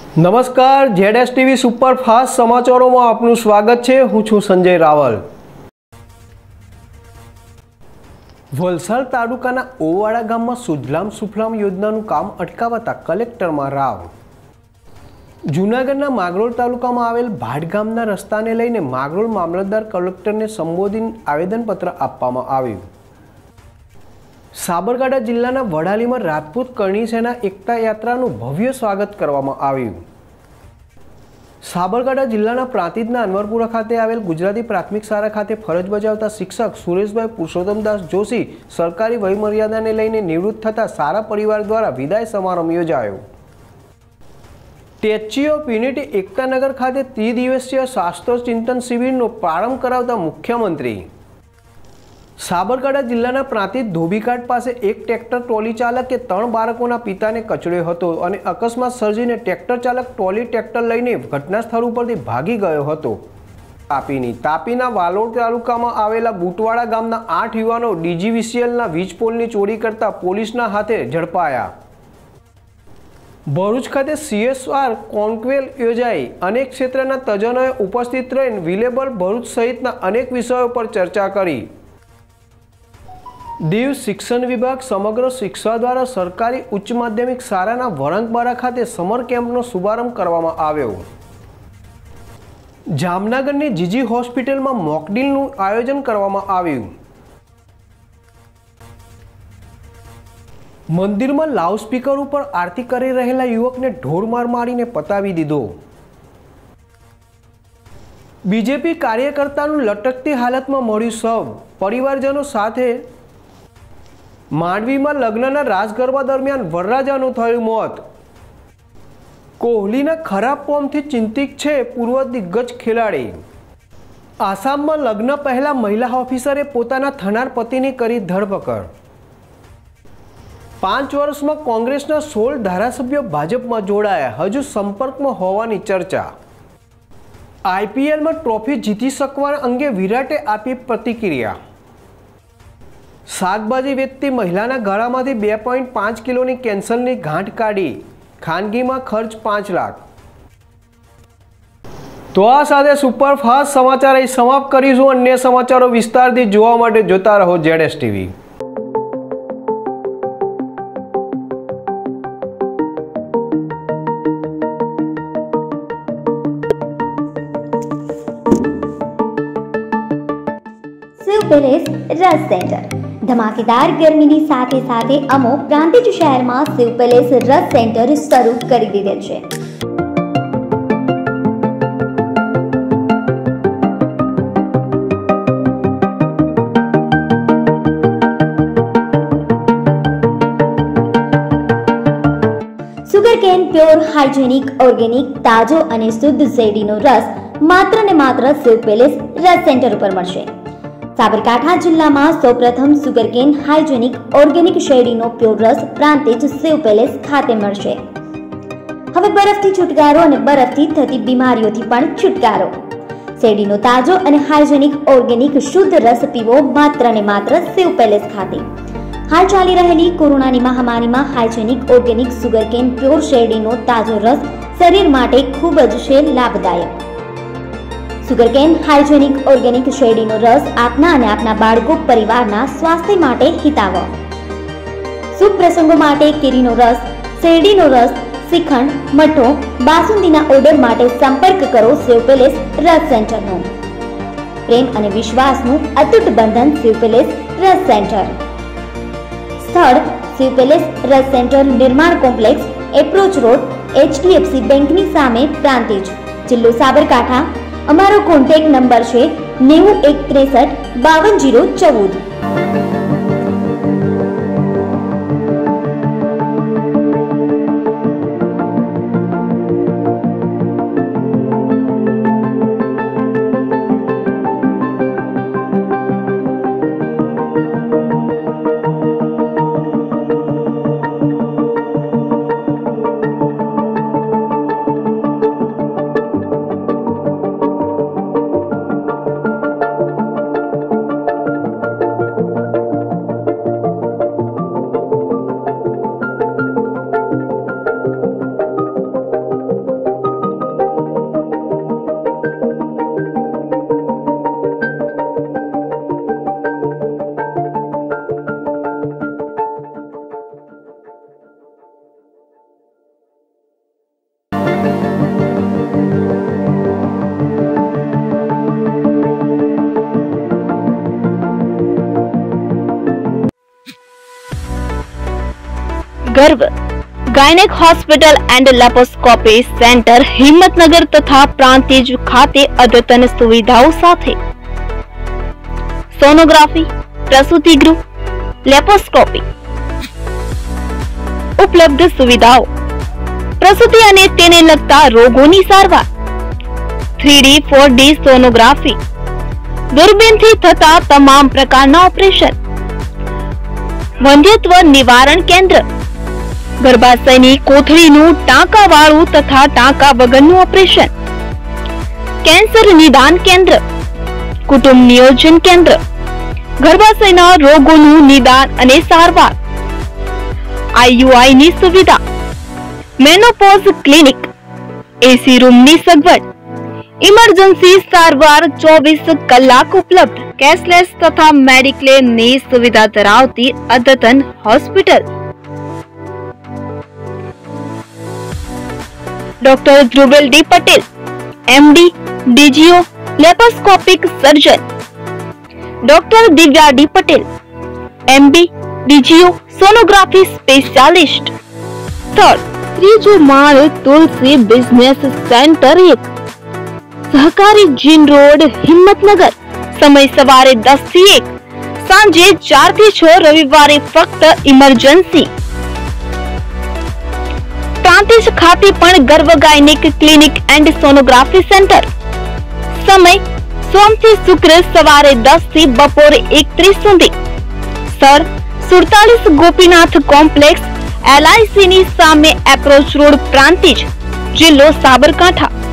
નમસ્કાર, ZS TV superfast સમાચારોમાં આપનું સ્વાગત છે। હું છું સંજય રાવલ। વલસાડ તાલુકાના ઓવાડા ગામમાં સુજલામ સુફલામ યોજનાનું કામ અટકાવતા કલેક્ટરમાં રાવ। જૂનાગઢના માગરોળ તાલુકામાં આવેલ ભાટ ગામના રસ્તાને લઈને માગરોળ મામલતદાર કલેક્ટરને સંબોધીને આવેદનપત્ર આપવામાં આવ્યું। સાબરકાંઠા જિલ્લાના વડાલીમાં રાજપૂત કરણી સેના એકતા યાત્રાનું ભવ્ય સ્વાગત કરવામાં આવ્યું। સાબરકાંઠા જિલ્લાના પ્રાંતિજના અનવરપુરા ખાતે આવેલ ગુજરાતી પ્રાથમિક શાળા ખાતે ફરજ બજાવતા શિક્ષક સુરેશભાઈ પુરુષોત્તમદાસ જોશી સરકારી વયમર્યાદાને લઈને નિવૃત્ત થતા સારા પરિવાર દ્વારા વિદાય સમારંભ યોજાયો। સ્ટેચ્યુ ઓફ યુનિટી એકતાનગર ખાતે ત્રિદિવસીય શાસ્ત્રો ચિંતન શિબિરનો પ્રારંભ કરાવતા મુખ્યમંત્રી। સાબરકાંઠા જિલ્લાના પ્રાંતિજ ધોબીઘાટ પાસે એક ટ્રેક્ટર ટ્રોલી ચાલકે 3 બાળકોના પિતાને કચડ્યો હતો અને અકસ્માત સર્જીને ટ્રેક્ટર ચાલક ટ્રેક્ટર લઈને ઘટના સ્થળ ઉપરથી ભાગી ગયો હતો। તાપીના વાલોડ તાલુકામાં આવેલા બુટવાડા ગામના 8 યુવાનો ડીજીવીસીએલના વીજ પોલની ચોરી કરતા પોલીસના હાથે ઝડપાયા। ભરૂચ ખાતે CSR કોન્ક્લેવ યોજાઈ। અનેક ક્ષેત્રના તજજ્ઞોએ ઉપસ્થિત રહીને વિલેબલ ભરૂચ સહિતના અનેક વિષયો પર ચર્ચા કરી। દીવ શિક્ષણ વિભાગ સમગ્ર શિક્ષા દ્વારા સરકારી ઉચ્ચ માધ્યમિક શાળાના વળંકબારા ખાતે સમર કેમ્પનો શુભારંભ કરવામાં આવ્યો। જામનગરની જીજી હોસ્પિટલમાં મોકડ્રીલનું આયોજન કરવામાં આવ્યું। મંદિરમાં લાઉડસ્પીકર ઉપર આરતી કરી રહેલા યુવકને ઢોરમાર મારીને પતાવી દીધો। બીજેપી કાર્યકર્તાનું લટકતી હાલતમાં મળ્યું શવ। પરિવારજનો સાથે માંડવીમાં લગ્નના રાસ ગરબા દરમિયાન વરરાજાનું થયું મોત। કોહલીના ખરાબ ફોર્મથી ચિંતિત છે પૂર્વ દિગ્ગજ ખેલાડી। આસામમાં લગ્ન પહેલા મહિલા ઓફિસરે પોતાના થનાર પતિની કરી ધરપકડ। 5 વર્ષમાં કોંગ્રેસના 16 ધારાસભ્યો ભાજપમાં જોડાયા, હજુ સંપર્કમાં હોવાની ચર્ચા। IPLમાં ટ્રોફી જીતી શકવા અંગે વિરાટે આપી પ્રતિક્રિયા। શાકભાજી વેચતી મહિલાના ગળામાંથી 2.5 કિલોની કેન્સરની ગાંઠ કાઢી, ખાનગીમાં ખર્ચ 5 લાખ। તો આ સાથે સુપરફાસ્ટ સમાચાર અહીં સમાપ્ત કરીશું। અન્ય સમાચારો વિસ્તારથી જોવા માટે જોતા રહો જેડએસ ટીવી। શિવ પેલેસ રસ સેન્ટર ધમાકેદાર ગરમીની સાથે સાથે અમો પ્રાંતિજ શહેરમાં શિવ પેલેસ રસ સેન્ટર શરૂ કરી દીધેલ છે। સુગરકેન પ્યોર હાઇજેનિક ઓર્ગેનિક તાજો અને શુદ્ધ શેરડીનો રસ માત્ર ને માત્ર શિવ પેલેસ રસ સેન્ટર ઉપર મળશે। સાબરકાંઠા જિલ્લામાં સૌપ્રથમ સુગરકેન હાઇજેનિક ઓર્ગેનિક શેરડીનો પ્યોર રસ પ્રાંતિજ શિવ પેલેસ ખાતે મળશે। હવે બરફથી છુટકારો અને બરફથી થતી બીમારીઓથી પણ છુટકારો। શેરડીનો તાજો અને હાઇજેનિક ઓર્ગેનિક શુદ્ધ રસ પીવો માત્ર ને માત્ર શિવ પેલેસ ખાતે। હાલ ચાલી રહેલી કોરોનાની મહામારીમાં હાઇજેનિક ઓર્ગેનિક સુગરકેન પ્યોર શેરડીનો તાજો રસ શરીર માટે ખૂબ જ છે લાભદાયક। સુગરકેન હાઇજેનિક ઓર્ગેનિક શેરડીનો રસ આપના અને આપના બાળકો પરિવારના સ્વાસ્થ્ય માટે હિતાવહ। શુભ પ્રસંગો માટે કેરીનો રસ, શેરડીનો રસ, શ્રીખંડ, મઠો, બાસુંદીના ઓર્ડર માટે સંપર્ક કરો શિવ પેલેસ રસ સેન્ટરનો। પ્રેમ અને વિશ્વાસનું અતૂટ બંધન શિવ પેલેસ રસ સેન્ટર। સ્થળ શિવ પેલેસ રસ centre, Nirman complex, approach road, HDFC બેંકની સામે, પ્રાંતિજ, જિલ્લો સાબરકાંઠા। અમારો કોન્ટેક્ટ નંબર છે 9163 52 014। Garv gynaec hospital and laparoscopy centre Himmatnagar તથા પ્રાંતિજ ખાતે અદ્યતન સુવિધાઓ સાથે સોનોગ્રાફી, પ્રસૂતિ ગૃહ, લેપોસ્કોપી ઉપલબ્ધ સુવિધાઓ, પ્રસૂતિ અને તેને લગતા રોગોની સારવાર, 3D 4D સોનોગ્રાફી, દૂરબીનથી થતા તમામ પ્રકારના ઓપરેશન, વંધ્યત્વ નિવારણ કેન્દ્ર, ગર્ભાશયની કોથળીનું ટાંકાવાળું તથા ટાંકા વગરનું ઓપરેશન, કેન્સર નિદાન કેન્દ્ર, કુટુંબ નિયોજન કેન્દ્ર, ગર્ભાશયના રોગોનું નિદાન અને સારવાર, IUI ની સુવિધા, મેનોપોઝ ક્લિનિક, એસી રૂમની સગવડ, ઇમરજન્સી સારવાર 24 કલાક ઉપલબ્ધ, કેશલેસ તથા મેડિક્લેમની સુવિધા ધરાવતી અદ્યતન hospital. Doctor Dhruvel D Patel, MD, DGO, laparoscopic surgeon. Doctor Divya D Patel, MD, DGO, sonography specialist. સ્થળ ત્રીજો માળ, તુલસી બિઝનેસ સેન્ટર 1, સહકારી જીન રોડ, હિંમતનગર. સમય સવારે 10 થી 1, સાંજે 4 થી 6, રવિવારે ફક્ત ઇમરજન્સી. પ્રાંતિજ ખાતે પણ Garv gynaec clinic and sonography centre. સમય સોમ થી શુક્ર સવારે 10 થી બપોરે 1:30 સુધી. સ્થળ 47 ગોપીનાથ કોમ્પ્લેક્સ, LIC ની સામે એપ્રોચ રોડ, પ્રાંતિજ, જિલ્લો સાબરકાંઠા.